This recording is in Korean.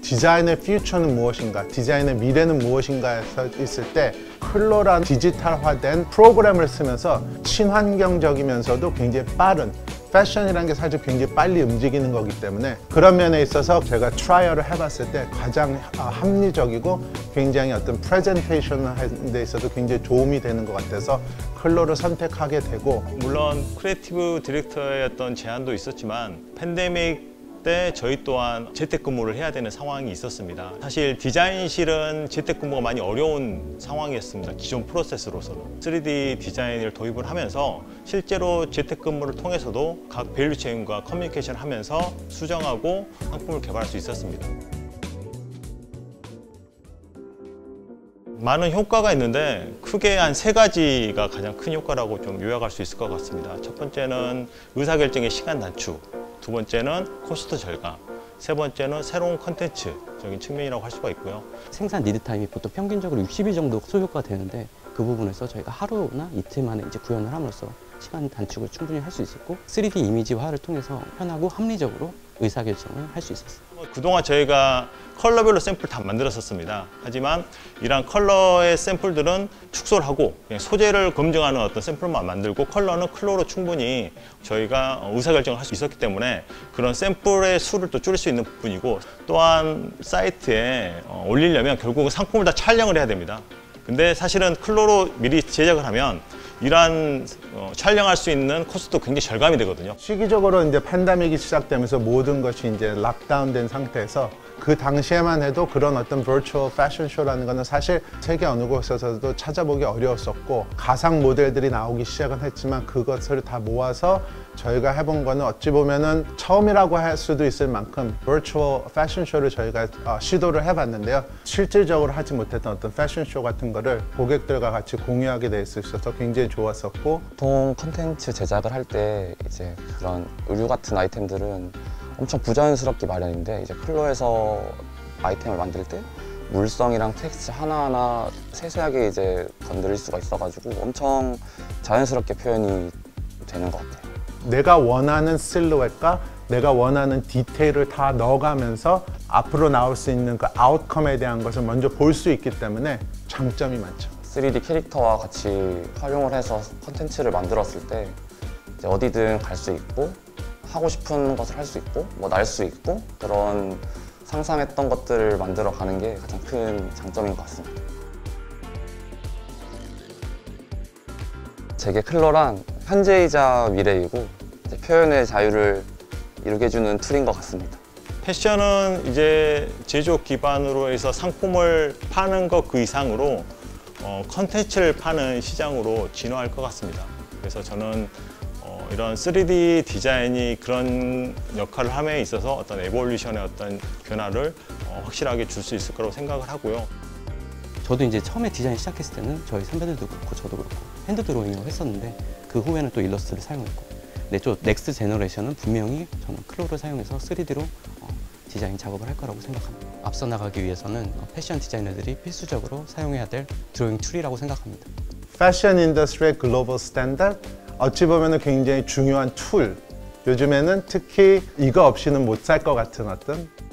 디자인의 퓨처는 무엇인가, 디자인의 미래는 무엇인가에서 있을 때 클로란 디지털화된 프로그램을 쓰면서 친환경적이면서도 굉장히 빠른, 패션이라는 게 사실 굉장히 빨리 움직이는 거기 때문에 그런 면에 있어서 제가 트라이얼을 해봤을 때 가장 합리적이고 굉장히 어떤 프레젠테이션을 하는 데 있어서 굉장히 도움이 되는 것 같아서 클로를 선택하게 되고, 물론 크리에이티브 디렉터의 어떤 제안도 있었지만 팬데믹 때 저희 또한 재택근무를 해야 되는 상황이 있었습니다. 사실 디자인실은 재택근무가 많이 어려운 상황이었습니다. 기존 프로세스로서는. 3D 디자인을 도입을 하면서 실제로 재택근무를 통해서도 각 밸류체인과 커뮤니케이션을 하면서 수정하고 상품을 개발할 수 있었습니다. 많은 효과가 있는데 크게 한 3가지가 가장 큰 효과라고 좀 요약할 수 있을 것 같습니다. 첫 번째는 의사결정의 시간 단축, 두 번째는 코스트 절감, 세 번째는 새로운 컨텐츠적인 측면이라고 할 수가 있고요. 생산 리드 타임이 보통 평균적으로 60일 정도 소요가 되는데 그 부분에서 저희가 하루나 이틀 만에 이제 구현을 함으로써 시간 단축을 충분히 할 수 있었고 3D 이미지화를 통해서 편하고 합리적으로 의사결정을 할 수 있었어요. 그동안 저희가 컬러별로 샘플 다 만들었었습니다. 하지만 이러한 컬러의 샘플들은 축소를 하고 그냥 소재를 검증하는 어떤 샘플만 만들고 컬러는 클로로 충분히 저희가 의사결정을 할 수 있었기 때문에 그런 샘플의 수를 또 줄일 수 있는 부분이고, 또한 사이트에 올리려면 결국은 상품을 다 촬영을 해야 됩니다. 근데 사실은 클로로 미리 제작을 하면 이러한 촬영할 수 있는 코스트도 굉장히 절감이 되거든요. 시기적으로 이제 팬데믹이 시작되면서 모든 것이 이제 락다운된 상태에서 그 당시에만 해도 그런 어떤 버추얼 패션쇼라는 거는 사실 세계 어느 곳에서도 찾아보기 어려웠었고 가상 모델들이 나오기 시작은 했지만 그것을 다 모아서 저희가 해본 거는 어찌 보면은 처음이라고 할 수도 있을 만큼 버추얼 패션쇼를 저희가 시도를 해봤는데요. 실질적으로 하지 못했던 어떤 패션쇼 같은 거를 고객들과 같이 공유하게 돼 있어서 굉장히 좋았었고, 보통 콘텐츠 제작을 할 때 이제 그런 의류 같은 아이템들은 엄청 부자연스럽게 마련인데 이제 클로에서 아이템을 만들 때 물성이랑 텍스처 하나하나 세세하게 이제 건드릴 수가 있어가지고 엄청 자연스럽게 표현이 되는 것 같아요. 내가 원하는 실루엣과 내가 원하는 디테일을 다 넣어가면서 앞으로 나올 수 있는 그 아웃컴에 대한 것을 먼저 볼 수 있기 때문에 장점이 많죠. 3D 캐릭터와 같이 활용을 해서 콘텐츠를 만들었을 때 이제 어디든 갈 수 있고 하고 싶은 것을 할 수 있고 뭐 날 수 있고 그런 상상했던 것들을 만들어 가는 게 가장 큰 장점인 것 같습니다. 제게 클로란 현재이자 미래이고 이제 표현의 자유를 이루게 해주는 툴인 것 같습니다. 패션은 이제 제조업 기반으로 해서 상품을 파는 것 그 이상으로 컨텐츠를 파는 시장으로 진화할 것 같습니다. 그래서 저는 이런 3D 디자인이 그런 역할을 함에 있어서 어떤 에볼루션의 어떤 변화를 확실하게 줄 수 있을 거라고 생각을 하고요. 저도 이제 처음에 디자인 시작했을 때는 저희 선배들도 그렇고 저도 그렇고 핸드 드로잉을 했었는데 그 후에는 또 일러스트를 사용했고, 근데 또 넥스트 제너레이션은 분명히 저는 클로를 사용해서 3D로 디자인 작업을 할 거라고 생각합니다. 앞서 나가기 위해서는 패션 디자이너들이 필수적으로 사용해야 될 드로잉 툴이라고 생각합니다. 패션 인더스트리의 글로벌 스탠다드, 어찌 보면 굉장히 중요한 툴, 요즘에는 특히 이거 없이는 못 살 것 같은 어떤